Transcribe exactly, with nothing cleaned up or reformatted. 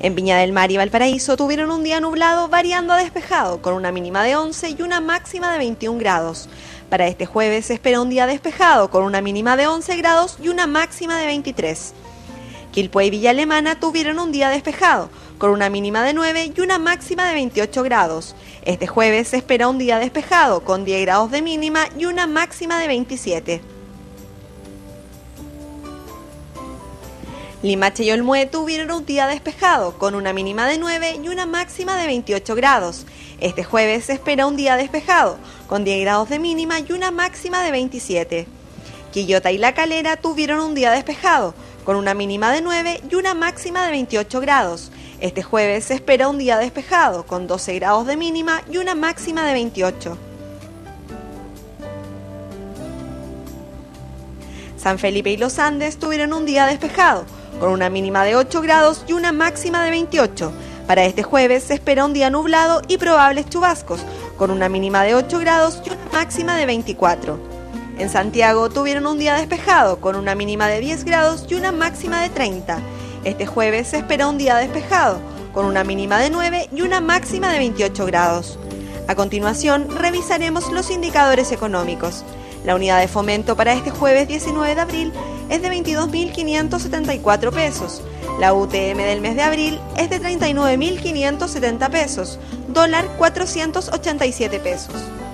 En Viña del Mar y Valparaíso tuvieron un día nublado variando a despejado, con una mínima de once y una máxima de veintiún grados. Para este jueves se espera un día despejado, con una mínima de once grados y una máxima de veintitrés. Quilpué y Villa Alemana tuvieron un día despejado, con una mínima de nueve y una máxima de veintiocho grados. Este jueves se espera un día despejado, con diez grados de mínima y una máxima de veintisiete. Limache y Olmué tuvieron un día despejado, con una mínima de nueve y una máxima de veintiocho grados. Este jueves se espera un día despejado, con diez grados de mínima y una máxima de veintisiete. Quillota y La Calera tuvieron un día despejado, con una mínima de nueve y una máxima de veintiocho grados. Este jueves se espera un día despejado, con doce grados de mínima y una máxima de veintiocho. San Felipe y Los Andes tuvieron un día despejado, con una mínima de ocho grados y una máxima de veintiocho. Para este jueves se espera un día nublado y probables chubascos, con una mínima de ocho grados y una máxima de veinticuatro. En Santiago tuvieron un día despejado, con una mínima de diez grados y una máxima de treinta. Este jueves se espera un día despejado, con una mínima de nueve y una máxima de veintiocho grados. A continuación, revisaremos los indicadores económicos. La unidad de fomento para este jueves diecinueve de abril es de veintidós mil quinientos setenta y cuatro pesos. La U T M del mes de abril es de treinta y nueve mil quinientos setenta pesos. Dólar cuatrocientos ochenta y siete pesos.